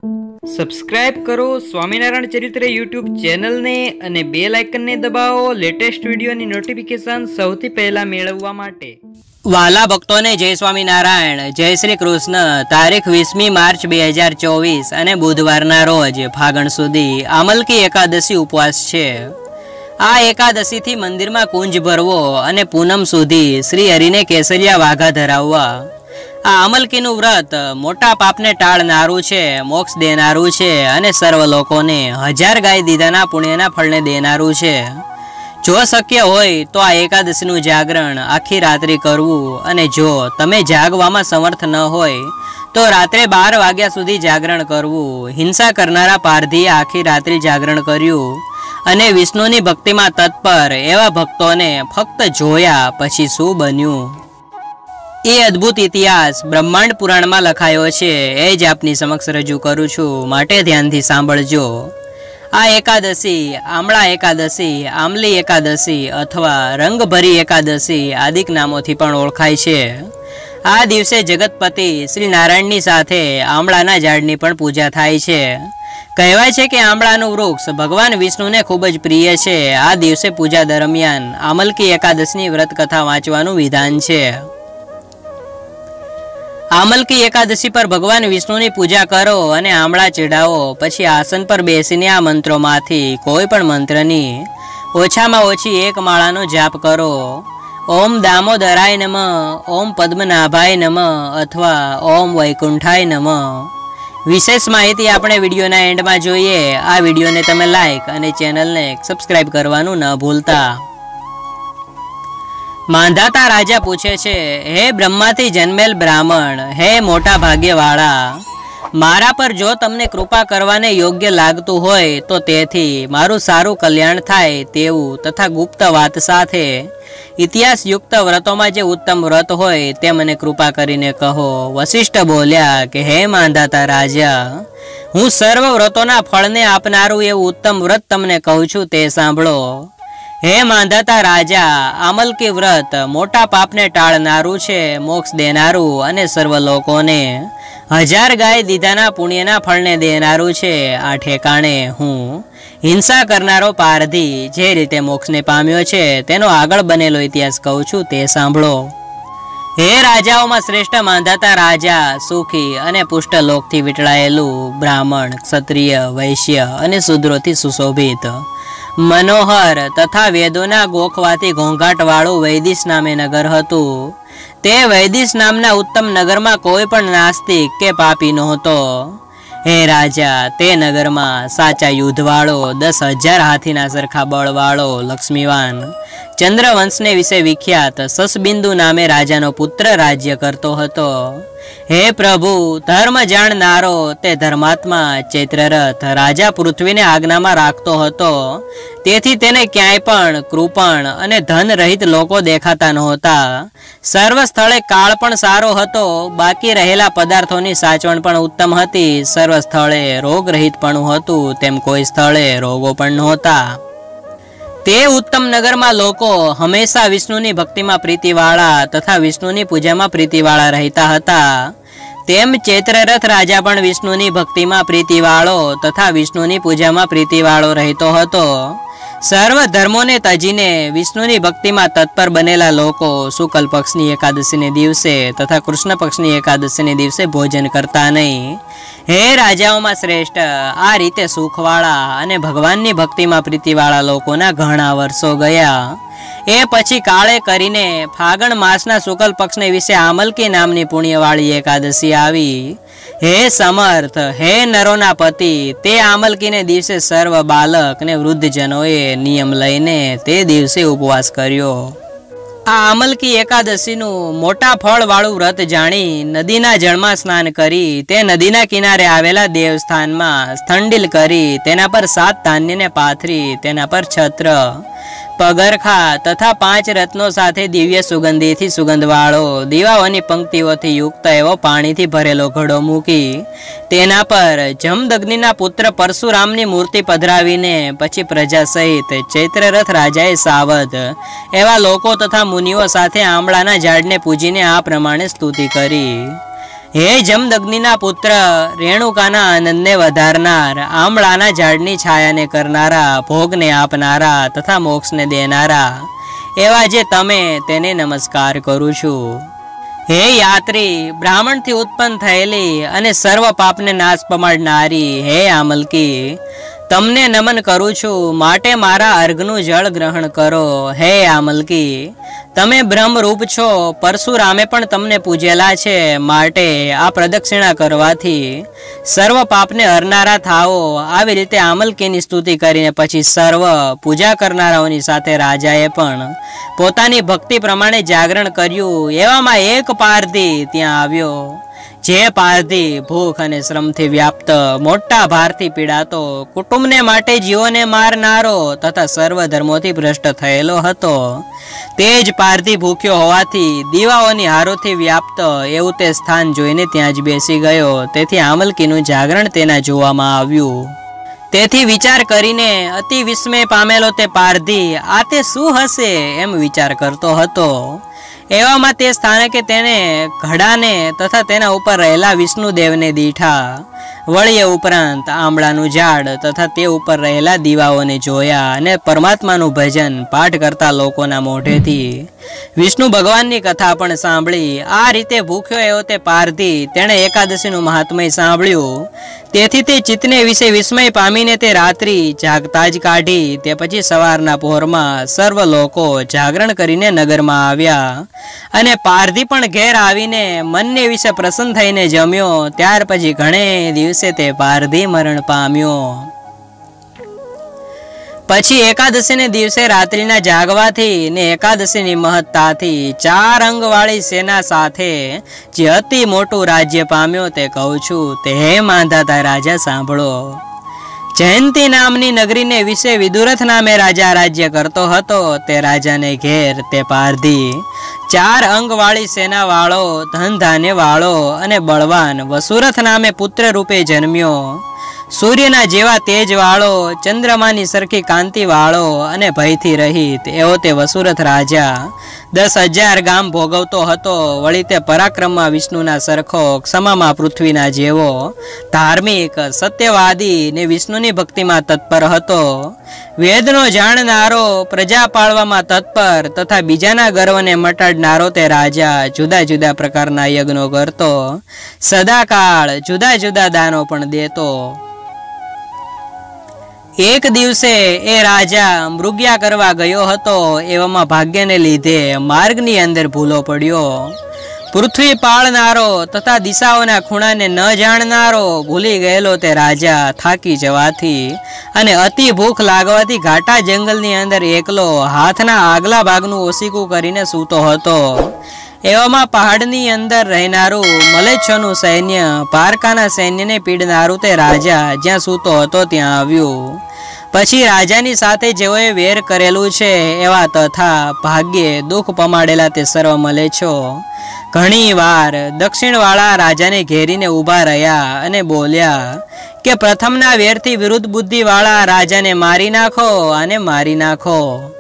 Subscribe કરો સ્વામિનારાયણ ચરિત્ર YouTube ચેનલને અને બેલ આઇકનને દબાવો લેટેસ્ટ વિડીયોની નોટિફિકેશન સૌથી પહેલા મેળવવા માટે। વાલા ભક્તોને જય સ્વામિનારાયણ, જય શ્રી કૃષ્ણ। તારીખ 20મી માર્ચ 2024 અને બુધવારના રોજ ફાગણ સુધી આમલકી એકાદશી ઉપવાસ છે। આ એકાદશીથી મંદિરમાં કુંજ ભરવો અને પૂનમ સુધી શ્રી હરિને કેસરિયા વાઘા ધરાવવા। આ આમલકીનું વ્રત મોટા પાપને ટાળનારું છે, મોક્ષ દેનારું છે અને સર્વ લોકોને 1000 ગાય દીધાના પુણ્યના ફળને દેનારું છે। જો શક્ય હોય તો આ એકાદશીનું જાગરણ આખી રાત્રિ કરવું અને જો તમે જાગવામાં સમર્થ ન હોય તો રાત્રે 12 વાગ્યા સુધી જાગરણ કરવું। હિંસા કરનારા પારધીએ આખી રાત્રિ જાગરણ કર્યું અને વિષ્ણુની ભક્તિમાં તત્પર એવા ભક્તોને ફક્ત જોયા પછી શું બન્યું એ અદ્ભુત ઇતિહાસ બ્રહ્માંડ પુરાણમાં લખાયો છે। એ જ આપની સમક્ષ રજૂ કરું છું, માટે ધ્યાનથી સાંભળજો। આ એકાદશી આમળા એકાદશી, આમલી એકાદશી અથવા રંગભરી એકાદશી આદિક નામોથી પણ ઓળખાય છે। આ દિવસે જગતપતિ શ્રી નારાયણની સાથે આમળાના ઝાડની પણ પૂજા થાય છે। કહેવાય છે કે આમળાનું વૃક્ષ ભગવાન વિષ્ણુને ખૂબ જ પ્રિય છે। આ દિવસે પૂજા દરમિયાન આમલકી એકાદશીની વ્રત કથા વાંચવાનું વિધાન છે। આમલકી એકાદશી પર ભગવાન વિષ્ણુની પૂજા કરો અને આમળા ચઢાવો। પછી આસન પર બેસીને આ મંત્રોમાંથી કોઈ પણ મંત્રની ઓછામાં ઓછી એક માળાનો જાપ કરો। ઓમ દામોદરાય નમઃ, ઓમ પદ્મનાભાય નમઃ અથવા ઓમ વૈકુંઠાય નમઃ। વિશેષ માહિતી આપણે વિડીયોના એન્ડમાં જોઈએ। આ વિડીયોને તમે લાઈક અને ચેનલને સબસ્ક્રાઇબ કરવાનું ન ભૂલતા। માંધાતા રાજા પૂછે છે, હે બ્રહ્માથી જન્મેલ બ્રાહ્મણ, હે મોટા ભાગ્યવાળા, મારા પર જો તમને કૃપા કરવાને યોગ્ય લાગતું હોય તો તેથી મારું સારું કલ્યાણ થાય તેવું તથા ગુપ્ત વાત સાથે ઇતિહાસ યુક્ત વ્રતોમાં જે ઉત્તમ વ્રત હોય તે મને કૃપા કરીને કહો। વશિષ્ઠ બોલ્યા કે હે માંધાતા રાજા, હું સર્વ વ્રતોના ફળને આપનારું એવું ઉત્તમ વ્રત તમને કહું છું, તે સાંભળો। હે માંધાતા રાજા, આમલકી વ્રત મોટા પાપને ટાળનારું છે, મોક્ષ દેનારું અને સર્વ લોકોને 1000 ગાય દીધાના પુણ્યના ફળને દેનારું છે। આ ઠેકાણે હું હિંસા કરનારો પારધી જે રીતે મોક્ષને પામ્યો છે તેનો આગળ બનેલો ઇતિહાસ કહું છું, તે સાંભળો। હે રાજાઓમાં શ્રેષ્ઠ માંધાતા રાજા, સુખી અને પુષ્ટ લોકથી વીંટળાયેલું બ્રાહ્મણ, ક્ષત્રિય, વૈશ્ય અને શૂદ્રોથી સુશોભિત, મનોહર તથા વેદોના ગોખવાથી ઘોંઘાટવાળું વૈદિશ નામે નગર હતું। તે વૈદિશ નામના ઉત્તમ નગરમાં કોઈ પણ નાસ્તિક કે પાપી નહોતો। હે રાજા, તે નગરમાં સાચા યુદ્ધવાળો 10,000 હાથીના સરખા બળવાળો લક્ષ્મીવાન ચંદ્રવંશને વિશે વિખ્યાત સસબિંદુ નામે રાજાનો પુત્ર રાજ્ય કરતો હતો। હે પ્રભુ, ધર્મ જાણનારો તે ધર્માત્મા ચૈત્રરથ રાજા પૃથ્વીને આજ્ઞામાં રાખતો હતો, તેથી તેને ક્યાંય પણ કૃપણ અને ધન રહિત લોકો દેખાતા નહોતા। સર્વ સ્થળે કાળ પણ સારો હતો, બાકી રહેલા પદાર્થોની સાચવણ પણ ઉત્તમ હતી। સર્વ સ્થળે રોગ રહિત પણ હતું, તેમ કોઈ સ્થળે રોગો પણ નહોતા। તે ઉત્તમ નગરમાં લોકો હંમેશા વિષ્ણુની ભક્તિમાં પ્રીતિવાળા તથા વિષ્ણુની પૂજામાં પ્રીતિવાળા રહેતા હતા। તેમ ચૈત્રરથ રાજા પણ વિષ્ણુની ભક્તિમાં પ્રીતિવાળો તથા વિષ્ણુની પૂજામાં પ્રીતિવાળો રહેતો હતો। સર્વ ધર્મોને તજીને વિષ્ણુની ભક્તિમાં તત્પર બનેલા લોકો શુક્લ પક્ષની એકાદશીને દિવસે તથા કૃષ્ણ પક્ષની એકાદશીને દિવસે ભોજન કરતા નહીં। હે રાજાઓમાં શ્રેષ્ઠ, આ રીતે સુખવાળા અને ભગવાનની ભક્તિમાં પ્રીતિવાળા લોકોના ઘણા વર્ષો ગયા। એ પછી કાળે કરીને ફાગણ માસના શુક્લ પક્ષને વિશે આમલકી નામની પુણ્યવાળી એકાદશી આવી। હે સમર્થ, હે નરોના પતિ, તે આમલકીને દિવસે સર્વ બાલક ને વૃદ્ધજનોએ નિયમ લઈને તે દિવસે ઉપવાસ કર્યો। આ આમલકી એકાદશીનું મોટા ફળ વાળું વ્રત જાણી નદીના જળમાં સ્નાન કરી તે નદીના કિનારે આવેલા દેવસ્થાનમાં સ્થંડિલ કરી તેના પર 7 ધાન્યને પાથરી તેના પર છત્ર, પગરખા તથા 5 રત્નો સાથે દિવ્ય સુગંધીથી સુગંધવાળો દીવાઓની પંક્તિઓથી યુક્ત એવો પાણીથી ભરેલો ઘડો મૂકી તેના પર જમદગ્નિના પુત્ર પરશુરામની મૂર્તિ પધરાવીને પછી પ્રજા સહિત ચૈત્રરથ રાજાએ સાવધ એવા લોકો તથા મુનિઓ સાથે આમળાના ઝાડને પૂજીને આ પ્રમાણે સ્તુતિ કરી। હે જમદગ્નિના પુત્ર, રેણુકાના આનંદને વધારનાર, આંબળાના ઝાડની છાયાને કરનારા, ભોગને આપનારા તથા મોક્ષને દેનારા એવા જે તમે, તેને નમસ્કાર કરું છું. હે યાત્રી, બ્રાહ્મણથી ઉત્પન્ન થયેલી અને સર્વ પાપને નાશ પમાડનારી હે આમલકી, તમને નમન કરું છું, માટે મારા અર્ઘનું જળ ગ્રહણ કરો. હે આમલકી, તમે બ્રહ્મરૂપ છો, પરશુરામે પણ તમને પૂજેલા છે, માટે આ પ્રદક્ષિણા કરવાથી સર્વ પાપને હરનારા થાઓ. આવી રીતે આમલકીની સ્તુતિ કરીને પછી સર્વ પૂજા કરનારાઓની સાથે રાજાએ પણ પોતાની ભક્તિ પ્રમાણે જાગરણ કર્યું. એવામાં એક પારધી ત્યાં આવ્યો, જે પારધી ભૂખ અને શ્રમથી વ્યાપ્ત, મોટા ભારથી પીડાતો, કુટુંબને માટે જીવોને મારનારો તથા સર્વ ધર્મોથી ભ્રષ્ટ થયેલો હતો. તે જ પારધી ભૂખ્યો હોવાથી દીવાઓની હારોથી વ્યાપ્ત એવું તે સ્થાન જોઈને ત્યાં જ બેસી ગયો. તેથી આમલકીનું જાગરણ તેના જોવામાં આવ્યું. તેથી વિચાર કરીને અતિ વિસ્મય પામેલો તે પારધી આ તે શું હશે એમ વિચાર કરતો હતો. એવામાં તે સ્થાનકે તેને ઘડાને તથા તેના ઉપર રહેલા વિષ્ણુદેવને દીઠા, વળી ઉપરાંત આંબળાનું ઝાડ તથા તે ઉપર રહેલા દીવાઓને જોયા અને પરમાત્માનું ભજન પાઠ કરતા લોકોના મોઢેથી વિષ્ણુ ભગવાનની કથા પણ સાંભળી. આ રીતે ભૂખ્યો એવો તે પારધી તેણે એકાદશીનું મહાત્મય સાંભળ્યું. તેથી તે ચિત્તને વિશે વિસ્મય પામીને તે રાત્રિ જાગતા જ કાઢી. તે પછી સવારના પહોરમાં સર્વ લોકો જાગરણ કરીને નગરમાં આવ્યા અને પારધી પણ ઘેર આવીને મનને વિશે પ્રસન્ન થઈને જમ્યો. ત્યાર પછી ઘણે દિવસે તે પારધી મરણ પામ્યો. પછી એકાદશીને દિવસે રાત્રિના જાગવાથી ને એકાદશીની મહત્તાથી 4 અંગવાળી સેના સાથે જે અતિ મોટું રાજ્ય પામ્યો તે કહું છું. તે હે માંધાતા રાજા સાંભળો. જયંતી નામની નગરીને વિશે વિદુરથ નામે રાજા રાજ્ય કરતો હતો. તે રાજાને ઘેર તે પારધી 4 અંગવાળી સેના વાળો, ધન ધાન્ય વાળો અને બળવાન વસુરથ નામે પુત્ર રૂપે જન્મ્યો. સૂર્યના જેવા તેજ વાળો, ચંદ્રમાની સરખી કાંતિ વાળો અને ભયથી રહિત એવો તે વસુરથ રાજા 10,000 ગામ ભોગવતો હતો. વળી તે પરાક્રમમાં વિષ્ણુના સરખો, ક્ષમામાં પૃથ્વીના જેવો, ધાર્મિક, સત્યવાદી ને વિષ્ણુની ભક્તિમાં તત્પર હતો. વેદનો જાણનારો, પ્રજા પાળવામાં તત્પર તથા બીજાના ગર્વને મટાડનારો તે રાજા જુદા જુદા પ્રકારના યજ્ઞો કરતો, સદાકાળ જુદા જુદા દાનો પણ દેતો. એક દિવસે એ રાજા મૃગ્યા કરવા ગયો હતો. એવામાં ભાગ્યને લીધે માર્ગની અંદર ભૂલો પડ્યો. પૃથ્વી પાળનારો તથા દિશાઓના ખૂણાને ન જાણનારો ભૂલી ગયેલો તે રાજા થાકી જવાથી અને અતિ ભૂખ લાગવાથી ઘાટા જંગલની અંદર એકલો હાથના આગલા ભાગનું ઓસીકું કરીને સૂતો હતો. એવામાં પહાડની અંદર રહેનારું મલેચ્છોનું સૈન્ય પારકાના સૈન્યને પીડનારું તે રાજા જ્યાં સૂતો હતો ત્યાં આવ્યું. પછી રાજાની સાથે જેઓએ વેર કરેલું છે એવા તથા ભાગ્યે દુઃખ પમાડેલા તે સર્વ મલેચ્છો ઘણી વાર દક્ષિણવાળા રાજાને ઘેરીને ઊભા રહ્યા અને બોલ્યા કે પ્રથમના વેરથી વિરુદ્ધ બુદ્ધિવાળા રાજાને મારી નાખો અને મારી નાખો.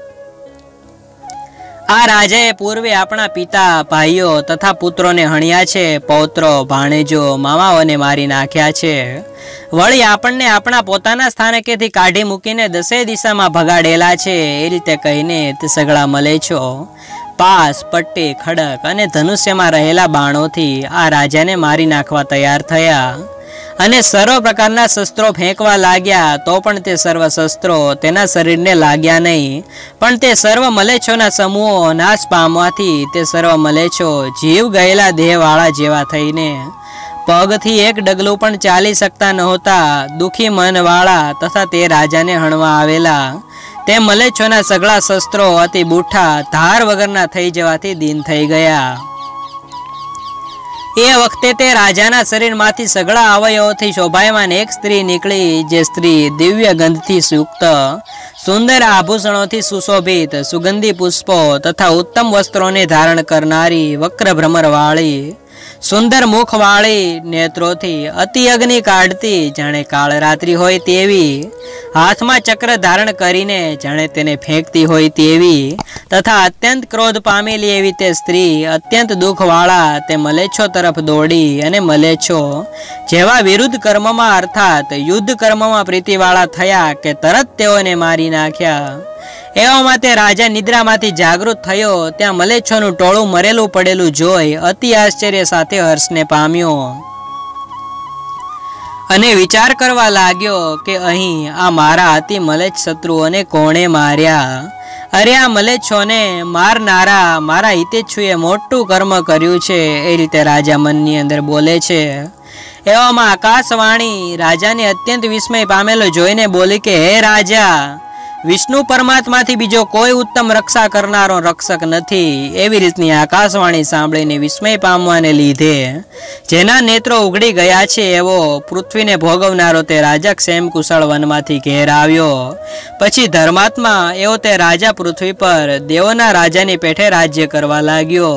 આ રાજાએ પૂર્વે આપણા પિતા, ભાઈઓ તથા પુત્રોને હણ્યા છે, પૌત્રો, ભાણેજો, મામાઓને મારી નાખ્યા છે. વળી આપણને આપણા પોતાના સ્થાનકેથી કાઢી મૂકીને 10 દિશામાં ભગાડેલા છે. એ રીતે કહીને તે સગળા મલેચ્છો પાસ, પટ્ટી, ખડક અને ધનુષ્યમાં રહેલા બાણોથી આ રાજાને મારી નાખવા તૈયાર થયા અને સર્વ પ્રકારના શસ્ત્રો ફેંકવા લાગ્યા. તો પણ તે સર્વ શસ્ત્રો તેના શરીરને લાગ્યા નહીં, પણ તે સર્વ મલેચ્છોના સમૂહો નાશ પામવાથી તે સર્વ મલેચ્છો જીવ ગયેલા દેહવાળા જેવા થઈને પગથી એક ડગલું પણ ચાલી શકતા નહોતા. દુઃખી મનવાળા તથા તે રાજાને હણવા આવેલા તે મલેચ્છોના સગળા શસ્ત્રો અતિ બુઠ્ઠા, ધાર વગરના થઈ જવાથી દીન થઈ ગયા. એ વખતે તે રાજાના શરીરમાંથી સગળા અવયવોથી શોભાયમાન એક સ્ત્રી નીકળી. જે સ્ત્રી દિવ્ય ગંધથી યુક્ત, સુંદર આભૂષણોથી સુશોભિત, સુગંધી પુષ્પો તથા ઉત્તમ વસ્ત્રોને ધારણ કરનારી, વક્ર ભ્રમર વાળી, સુંદર મુખવાળી, નેત્રોથી અતિ અગ્નિ કાઢતી જાણે કાળરાત્રિ હોય તેવી, હાથમાં ચક્ર ધારણ કરીને જાણે તેને ફેંકતી હોય તેવી, તથા અત્યંત ક્રોધ પામેલી એવી તે સ્ત્રી અત્યંત દુઃખવાળા તે મલેચ્છો તરફ દોડી અને મલેચ્છો જેવા વિરુદ્ધ કર્મમાં અર્થાત યુદ્ધ કર્મમાં પ્રીતિવાળા થયા કે તરત તેઓને મારી નાખ્યા. એવામાં તે રાજા નિદ્રામાંથી જાગૃત થયો. ત્યાં મલેચ્છોનું ટોળું મરેલું પડેલું જોઈ અતિ આશ્ચર્ય સાથે હર્ષને પામ્યો અને વિચાર કરવા લાગ્યો કે અહીં આ મારા અતિ મલેચ્છ શત્રુઓને કોણે માર્યા? અરે આ મલેચ્છોને મારનારા મારા હિતેચ્છુએ મોટું કર્મ કર્યું છે, એ રીતે રાજા મનની અંદર બોલે છે. એવામાં આકાશવાણી રાજાને અત્યંત વિસ્મય પામેલો જોઈને બોલી કે હે રાજા, વિષ્ણુ પરમાત્માથી બીજો કોઈ ઉત્તમ રક્ષા કરનારો રક્ષક નથી. એવી રીતની આકાશવાણી સાંભળીને વિસ્મય પામવાને લીધે જેના નેત્રો ઉઘડી ગયા છે એવો પૃથ્વીને ભોગવનારો તે રાજા ક્ષેમ કુશળ વનમાંથી ઘેર આવ્યો. પછી ધર્માત્મા એવો તે રાજા પૃથ્વી પર દેવોના રાજાની પેઠે રાજ્ય કરવા લાગ્યો.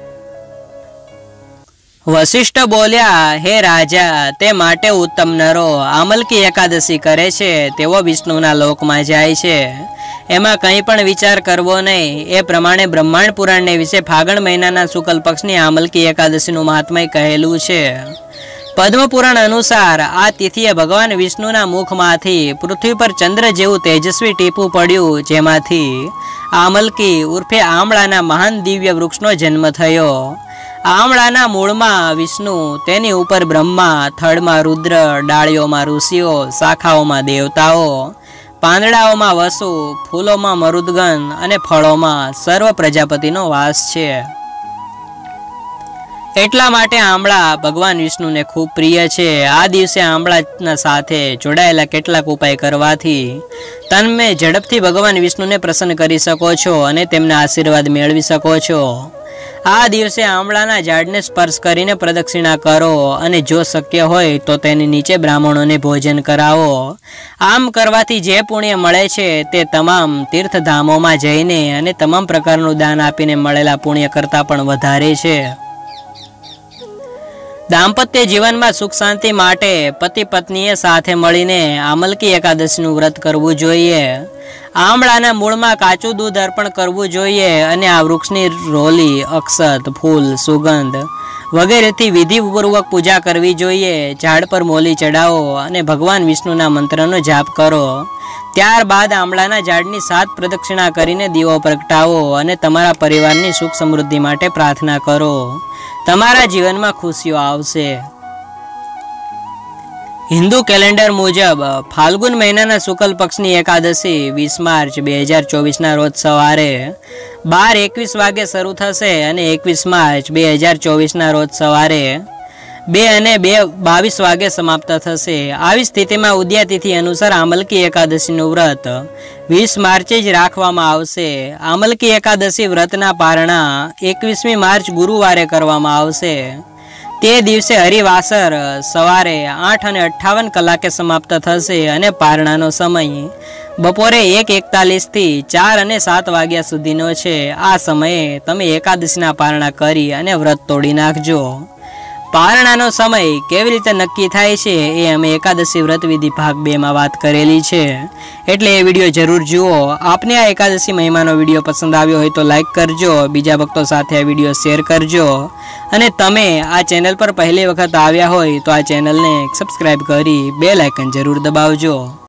વશિષ્ઠ બોલ્યા, હે રાજા, તે માટે ઉત્તમ નરો આમલકી એકાદશી કરે છે તેઓ વિષ્ણુના લોકમાં જાય છે, એમાં કંઈ પણ વિચાર કરવો નહીં. એ પ્રમાણે બ્રહ્માંડ પુરાણને વિશે ફાગણ મહિનાના શુક્લ પક્ષની આમલકી એકાદશીનું મહાત્મય કહેલું છે. પદ્મ પુરાણ અનુસાર આ તિથિએ ભગવાન વિષ્ણુના મુખમાંથી પૃથ્વી પર ચંદ્ર જેવું તેજસ્વી ટીપું પડ્યું, જેમાંથી આમલકી ઉર્ફે આમળાના મહાન દિવ્ય વૃક્ષનો જન્મ થયો. આમળાના મૂળમાં વિષ્ણુ, તેની ઉપર બ્રહ્મા, થડમાં રુદ્ર, ડાળીઓમાં ઋષિઓ, શાખાઓમાં દેવતાઓ, પાંદડાઓમાં વસુ, ફૂલોમાં મરુદગણ અને ફળોમાં સર્વ પ્રજાપતિનો વાસ છે. એટલા માટે આમળા ભગવાન વિષ્ણુને ખૂબ પ્રિય છે. આ દિવસે આમળાના સાથે જોડાયેલા કેટલાક ઉપાય કરવાથી તમે ઝડપથી ભગવાન વિષ્ણુને પ્રસન્ન કરી શકો છો અને તેમના આશીર્વાદ મેળવી શકો છો. આ દિવસે આમળાના ઝાડને સ્પર્શ કરીને પ્રદક્ષિણા કરો અને જો શક્ય હોય તો તેની નીચે બ્રાહ્મણોને ભોજન કરાવો. આમ કરવાથી જે પુણ્ય મળે છે તે તમામ તીર્થધામોમાં જઈને અને તમામ પ્રકારનું દાન આપીને મળેલા પુણ્ય કરતાં પણ વધારે છે. દાંપત્ય જીવનમાં સુખ શાંતિ માટે પતિ પત્નીએ સાથે મળીને આમલકી એકાદશીનું વ્રત કરવું જોઈએ. આમળાના મૂળમાં કાચું દૂધ અર્પણ કરવું જોઈએ અને આ વૃક્ષની રોલી, અક્ષત, ફૂલ, સુગંધ વગેરેથી વિધિપૂર્વક પૂજા કરવી જોઈએ. ઝાડ પર મોલી ચડાવો અને ભગવાન વિષ્ણુના મંત્રનો જાપ કરો. ત્યારબાદ આમળાના ઝાડની 7 પ્રદક્ષિણા કરીને દીવો પ્રગટાવો અને તમારા પરિવારની સુખ સમૃદ્ધિ માટે પ્રાર્થના કરો. તમારા જીવનમાં ખુશીઓ આવશે. હિન્દુ કેલેન્ડર મુજબ ફાલ્ગુન મહિનાના શુક્લ પક્ષની એકાદશી 20 માર્ચ 2024ના રોજ સવારે 12:21 વાગે શરૂ થશે અને 21 માર્ચ 2024ના રોજ સવારે 2:22 વાગે સમાપ્ત થશે. આવી સ્થિતિમાં ઉદયાતિથિ અનુસાર આમલકી એકાદશીનું વ્રત 20 માર્ચે જ રાખવામાં આવશે. આમલકી એકાદશી વ્રતના પારણા 21મી માર્ચ ગુરુવારે કરવામાં આવશે. તે દિવસે હરિવાસર સવારે 8:58 કલાકે સમાપ્ત થશે અને પારણાનો સમય બપોરે 1:41 થી 4 અને 7 વાગ્યા સુધીનો છે. આ સમયે તમે એકાદશીના પારણા કરી અને વ્રત તોડી નાખજો. પારણાનો સમય કેવી રીતે નક્કી થાય છે એ અમે એકાદશી વ્રત વિધિ ભાગ 2માં વાત કરેલી છે, એટલે એ વિડીયો જરૂર જુઓ. આપને આ એકાદશી મહિમાનો વિડીયો પસંદ આવ્યો હોય તો લાઈક કરજો, બીજા ભક્તો સાથે આ વિડીયો શેર કરજો અને તમે આ ચેનલ પર પહેલી વખત આવ્યા હોય તો આ ચેનલને સબસ્ક્રાઈબ કરી બેલ આઇકન જરૂર દબાવજો.